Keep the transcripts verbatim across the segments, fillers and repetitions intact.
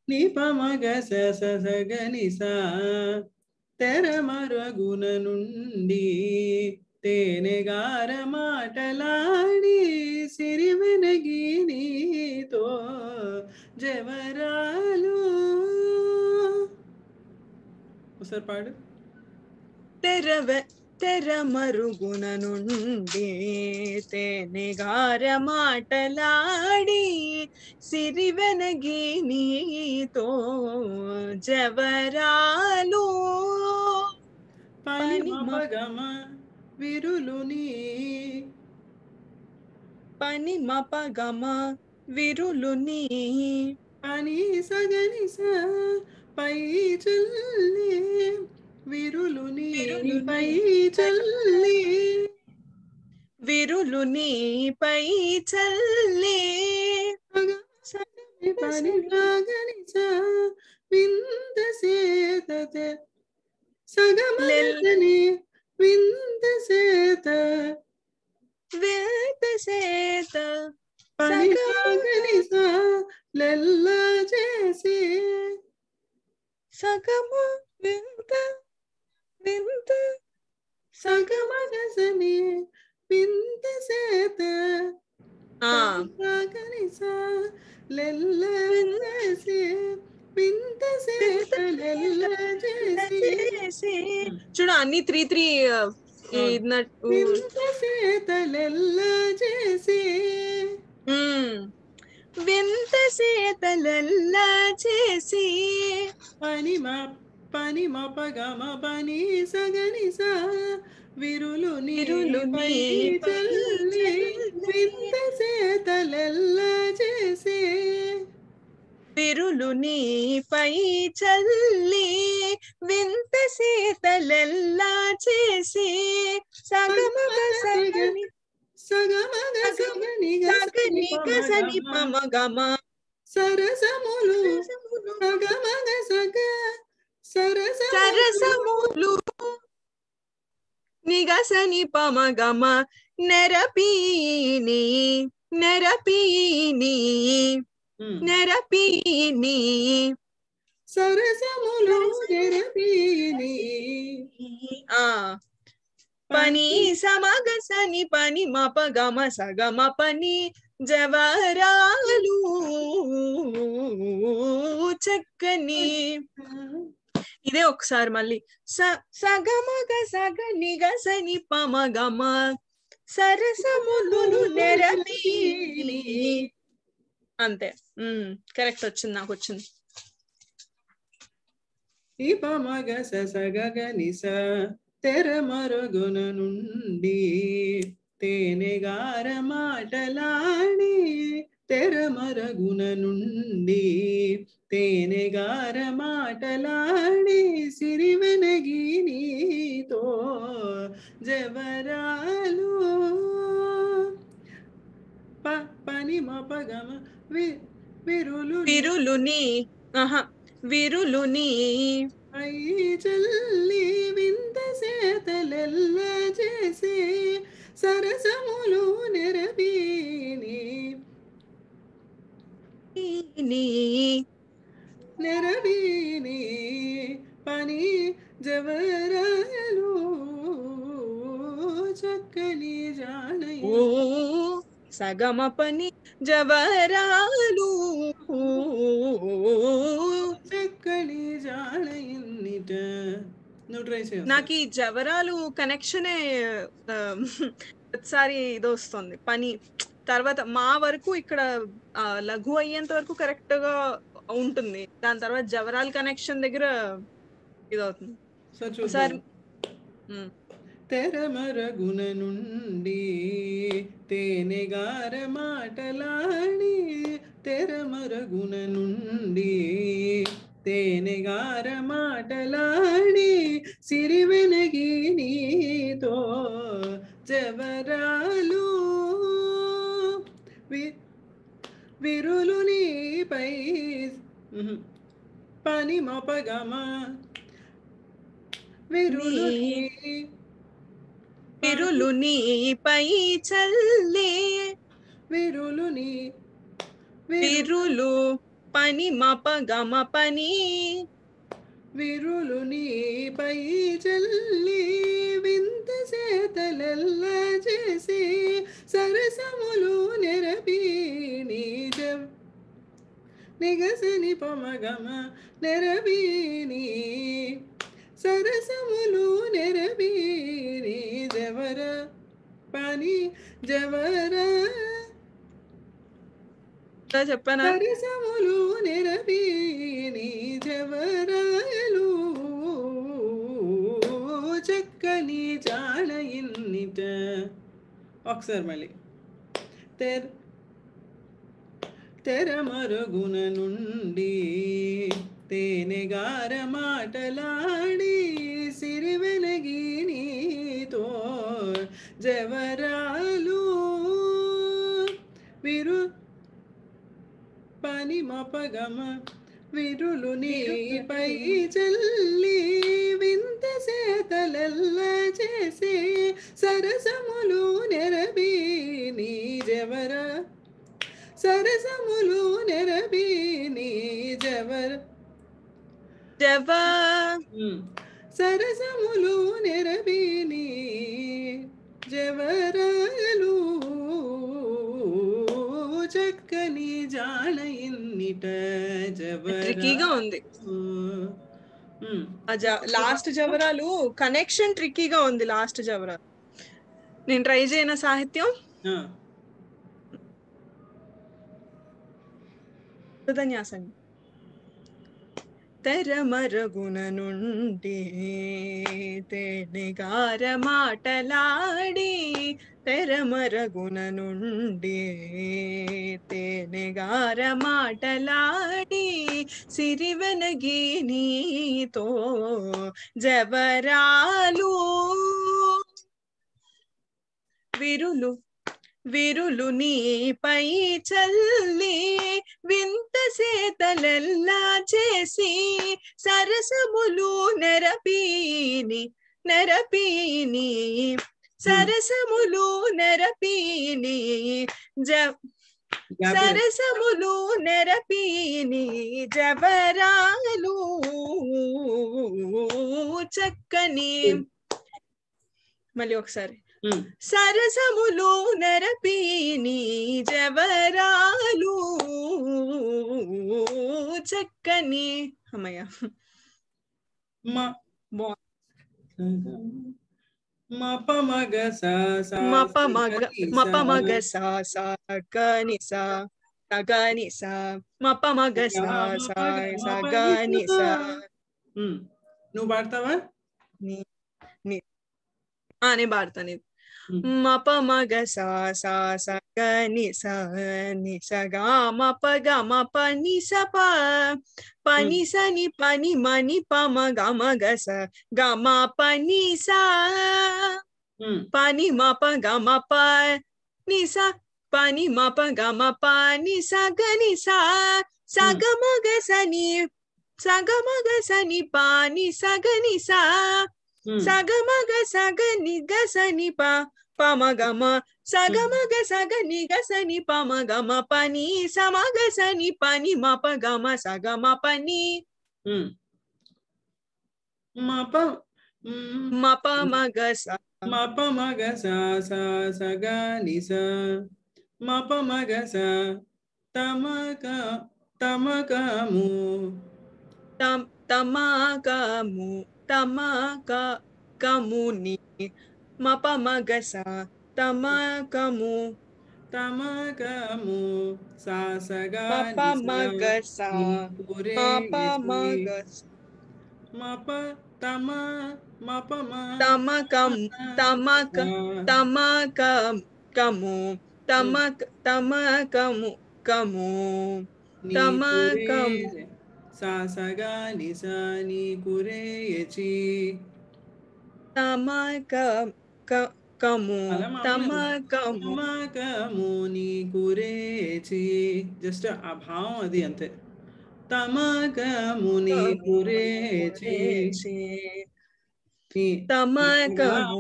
ని పమగ స స స గ ని సా తెర మరుగున నుండి తేనెగార మాటలాడి సిరివెనగి నీతో జవరాలు. ఒకసారి పాడు. తెరవ తెర మరుగున నుండి తేనెగార మాటలాడి సిరివెనగి నీతో జవరాలు. పని మపగమ విరులుని పని మపగమ విరులుని పని సగని స పై చల్లి విరులుని పై చల్లి విరులుని పై చల్లి పని సగని స వింద సేత సగమని వింద సేత వింద సేత పని సగని స లెల్ల చేసి సగమ వింత వింత సగమగసని వింద సేత సగని స లెల్ల చేసి వింత సేత లెల్ల చేసి. చూడు అన్ని త్రీ త్రీ వింత సేత లెల్ల చేసి వింత సేతలల్ల చేసి పని మా పని మపగమ పని సగని స విరులు నీరు పై చల్లి వింత సేతలెల్ల చేసి విరులు నీపై చల్లి వింత సేతలల్ల చేసి సగమగ సగని సగమగ సగని సగని గసని పమగమ సరసములు సగమగ సగ సరసములు నిగసని పమగమ నెరపీని నెరపీని నెరపీని సరసములు నెరపీని. ఆ పని సమగసని పని మపగమ సగమ పని జవరాలు చక్కని. ఇదే ఒకసారి మళ్ళీ స సగమగ సగ నిగసని పమగమ సరసములు నెరపీని. అంతే. కరెక్ట్ వచ్చింది, నాకు వచ్చింది. ఈ పమగ సగగ నిస తెర మరుగున నుండి తేనెగార మాటలాడి తెర మరుగున నుండి తేనెగార మాటలాడి సిరివెనగి నీతో జవరాలు. ప పని మపగమ వి విరులు విరులుని ఆహా విరులుని పై చల్లి వింత సేతలెల్ల చేసి సరసములు నెరవీని నెరవీని పని జవరాలు చక్కని జానయ సగమ పని జవరాలు చక్కని జానయిన్నిట. నువ్వు ట్రై చేయ. నాకు ఈ జవరాలు కనెక్షనే ప్రతిసారి ఇది వస్తుంది. పని తర్వాత మా వరకు ఇక్కడ లఘు అయ్యేంత వరకు కరెక్ట్ గా ఉంటుంది, దాని తర్వాత జవరాల్ కనెక్షన్ దగ్గర ఇది అవుతుంది. సార్ తెర మరుగున నుండి తేనెగార మాటలాడి తెర మరుగున నుండి తేనెగార మాటలాడి సిరివెనగి నీతో జవరాలు విరులు నీపై పని మపగమ విరులు విరులు నీపై చల్లి విరులు నీ విరులు pani mapa gama pani విరులు నీపై చల్లి వింత చేతలెల్ల చేసి సరసములు నెరపి నీజ నిగసని పమగమ నెరవీని సరసములు నెరవీని జవర పని జవర చెప్పనా సరసములు నెరవీని జవరాయలు చక్కని జాడ ఇన్నిట ఒకసారి మళ్ళీ తెర్ తెరమరుగున నుండి తేనెగార మాటలాడి సిరివెనగి నీతో జవరాలు విరు పని మపగమ విరులు నీపై చల్లి వింత సేతలెల్ల చేసి సరసములు నెరబి నీ జవర సరసములు నెరబి నీ జవర జవ సరసములు నెరబి నీ జవరాలు చక్కని జాడ ఇన్నిట ట్రిక్కీగా ఉంది లాస్ట్ జవరాలు కనెక్షన్ ట్రిక్కీగా ఉంది లాస్ట్ జవరాలు నేను ట్రై చేయన సాహిత్యం న్యాసండి తెరమరుగున నుండి తేనెగార మాటలాడి తెరమరుగున నుండి తేనెగార మాటలాడి సిరివెనగి నీతో జవరాలు విరులు విరులు నీపై చల్లి వింత సేతలెల్లా చేసి సరసములు నెరపీని నెరపీని సరసములు నెరపీని జ సరసములు నెరపీని జవరాలు చక్కని మళ్ళీ ఒకసారి సరసములు నెరపీని జవరాలు చక్కని అమ్మయ్య మప మగ మప మగ మప మగ సా సా గని సా గని సా మప మగ సా సా సా గని సా నువ్వు పాడతావా నేను పాడతాను ఇది మప మగ సా సా స గని స ని స గ మప గ మప ని స ప పని స ని పని మని ప మ గ మ గ స గ మ ప ని స పని మ ప గ మ ప ని స పని మ ప గ మ ప ని స గ ని స స గ మ గ స ని స గ మ గ స ని ప ని స గ ని స సగ మగ సగ ని గ స ని ప ప మ గ మ సగ మగ సగ ని గ స ని ప మ గ మ ప ని స మ గ స ని ప ని మ ప గ మ స గ మ ప ని మ ప మ ప మ గ స మ ప మ గ స స స గ ని స మ ప మ గ స త మ క త మ క ము తం త మ క ము తమ క కముని మప మగస తమ కము తమ కము సా సగ మప మగస మప మగస మప తమ మప మ తమ కం తమ క తమ కము తమ తమ కము కము తమ కము సా సగ ని స ని కురే యచి తమ క కము తమ కము తమ కము ని కురే యచి జస్ట్ ఆ భావం అది అంతే తమ కము ని కురే యచి తమ కము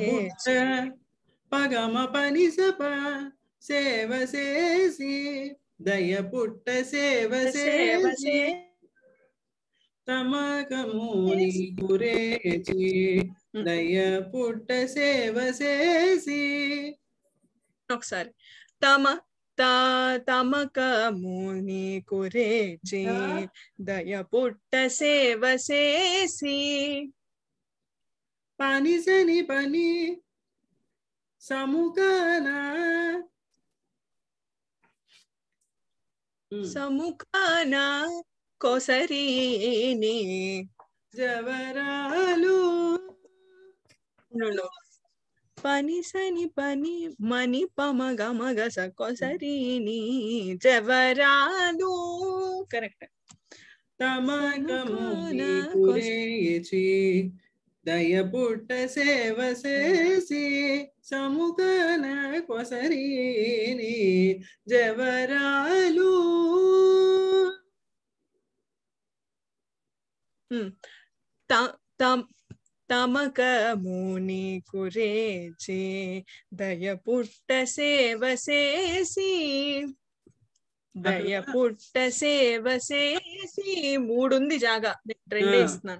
దయపుత్ర పగమ పని సప సేవ చేసి దయ పుట్ట సేవ సేసి తమకముని కురేచి దయ పుట్ట సేవ సేసి ఒకసారి తమ తమకముని కురేచి దయ పుట్ట సేవ సేసి పని సని పని సముఖన సముఖన కొసరీని జవరాలు పని సని పని మని పమ గమ గస కొసరీని జవరాలు కరెక్ట్ తమకముని కురేచి దయ పుట్ట సేవ సేసి సముఖన కొసరీని జవరాలు తమకముని కురేచి దయ పుట్ట సేవ సేసి దయ పుట్ట సేవ సేసి మూడుంది జాగా రెండే ఇస్తున్నాను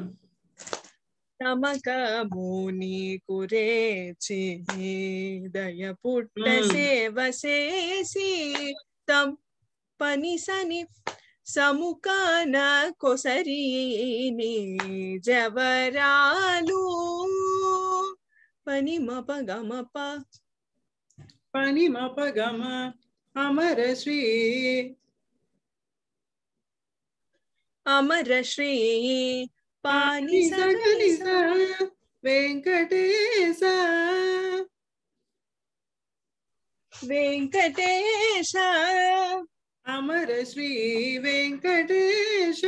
తమకముని కురేచి దయ పుట్ట సేవ సేసి తం పని సని సముఖన కొసరీని జవరాలు పని మప గమప పని మప గమ అమర శ్రీ అమర శ్రీ పాని సగనిస వెంకటేశ వెంకటేశ అమర శ్రీ వెంకటేశ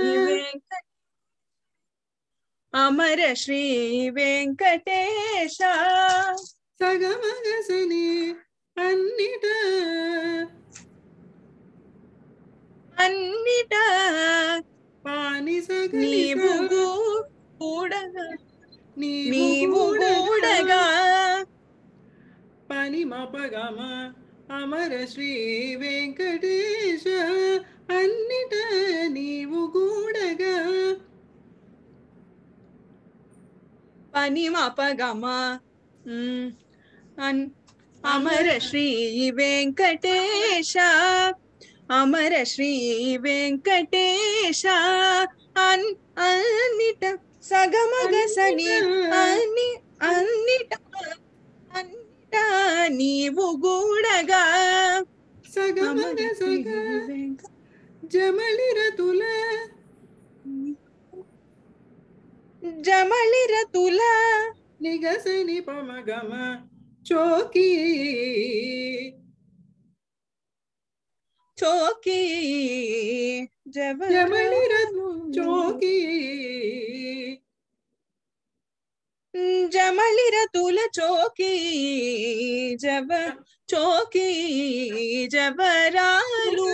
అమర శ్రీ వెంకటేశ సగమగసని అన్నిట అన్నిట పాని సగని నీవు కూడగా నీవు కూడగా పని మపగమ అమర శ్రీ వెంకటేశ అన్నిట నీవు కూడగా పని మపగమ అమర శ్రీ వెంకటేశ అమర శ్రీ వెంకటేశ అన్ అన్నిట సగమగసని అన్ని అన్నిట అన్నిట నీవు గూడగా సగమగ సగ జమళిరతుల జమళిరతుల నిగసని పమగమ చోకి చోకి జమళిరతు చోకి జమళిరతుల చోకి జవ చోకి జవరాలు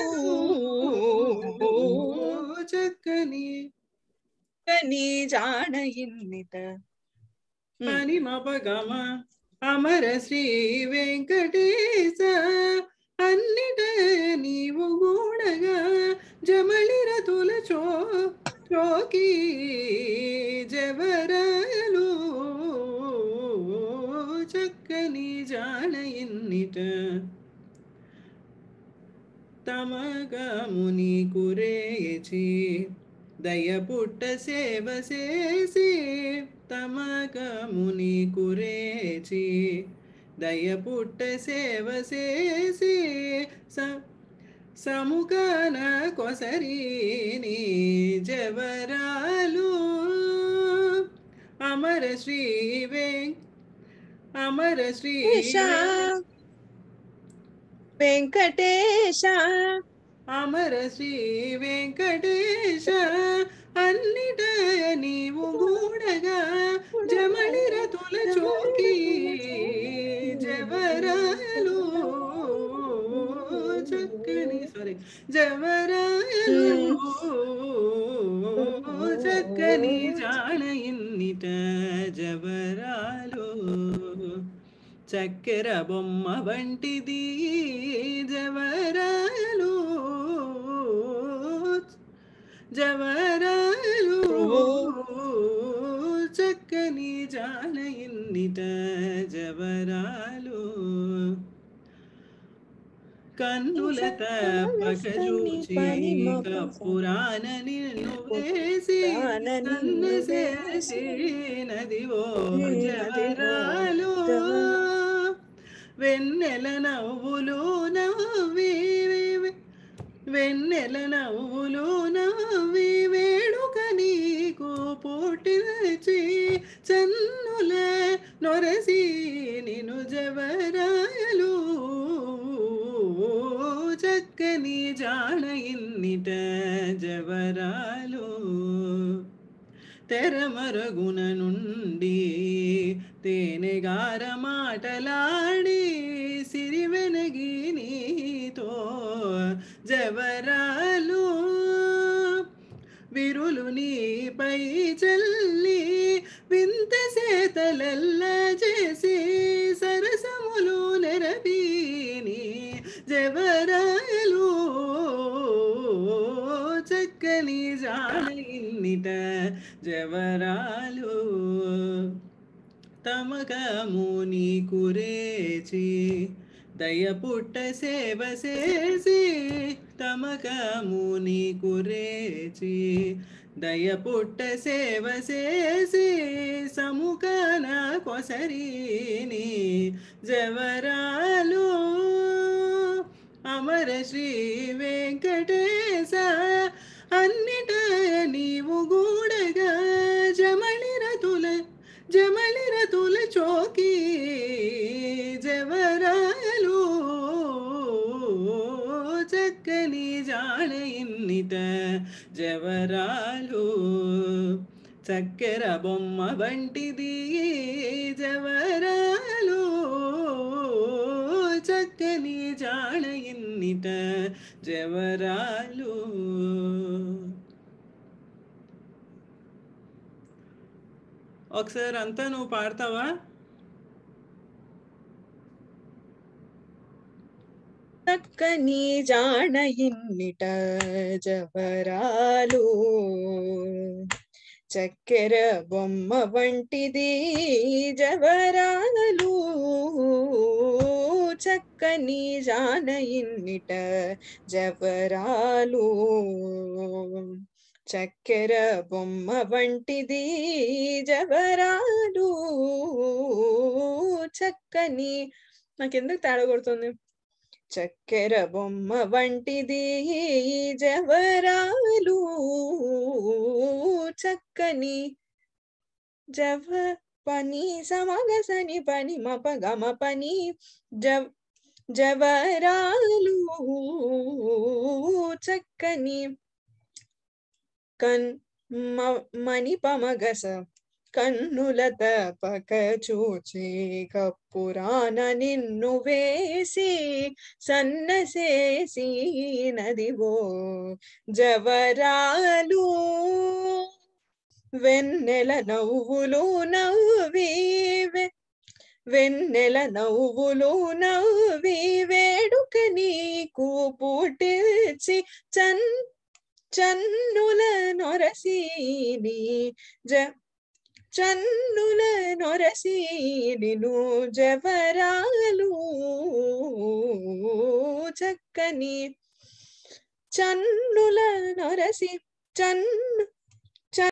చక్కని కని జాణ ఇన్నిట పని మపగమ అమర శ్రీ వెంకటేశ అన్నిట నీవు గూడగా జమళిరతుల చో చోకి జవరాలు చక్కని జాణ ఇన్నిట తమకముని కురేచి దయ పుట్ట సేవ సేసి తమకముని కురేచి దయ పుట్ట సేవ సేసి సముఖన కొసరీని జవరాలు అమర శ్రీ వెంక అమర శ్రీ వెంకటేశ అమర శ్రీ వెంకటేశ అన్నిట నీవు గూడగా జమళిరతుల చోకి జవరాలు చక్కని సారీ జవరాలు చక్కని జాణ ఇన్నిట జవరాలు చక్కెర బొమ్మ వంటిది జవరాలు కన్నుల తప్పకజూచి కప్పురాన నిన్ను వేసి కన్నసేసి నదివో జవరాలు వెన్నెల నవ్వులు నవ్వి వెన్నెల నవ్వులు నవ్వి వేడుక నీకు పుట్టించి చన్నుల నొరసి నిను జవరాయలు చక్కని జాణ ఇన్నిట జవరాలు తెరమరుగున నుండి తేనెగార మాటలాడి సిరివెనగి నీతో జవరాలు విరులు నీపై చల్లి వింత సేతలల్ల చేసి సరసములు నెరపీని జవరాలు చక్కని జాణ ఇన్నిట జవరాలు తమకము నీ కురేచి దయ పుట్ట సేవ చేసి తమకము నీ కురేచి దయ పుట్ట సేవ చేసి సముఖన కొసరిని జవరాలు అమర శ్రీ వెంకటేశ అన్నిట నీవు గూడగా జమళి రతుల జమళి రతుల చోకి జవరాలు చక్కని జాణ ఇన్నిట జవరాలు చక్కెర బొమ్మ వంటిది జవరాలు చక్కని జాణ ఇన్నిట జవరాలు. ఒకసారి అంతా నువ్వు పాడతావా? చక్కని జాణ ఇన్నిట జవరాలు చక్కెర బొమ్మ వంటిది జవరాలు చక్కని జాణ ఇన్నిట జవరాలు చక్కెర బొమ్మ వంటిది జవరాలు చక్కని నాకెందుకు తేడా కొడుతుంది చక్కెర బొమ్మ వంటిది జవరాలు చక్కని జవ పని సమగసని పని మప గమ పని జవ జవరాలు చక్కని కన్ మణి పమగస కన్నుల తపక చూచి కప్పురాన నిన్ను వేసి సన్నసేసి నదివో జవరాలు వెన్నెల నవ్వులు నవ్వి వెన్నెల నవ్వులు నవ్వి వేడుక నీకు పుట్టించి చన్ చన్నుల నొరసీని జ చన్నుల నొరసి నిను జవరాలు చక్కని చన్నుల నొరసి చన్ను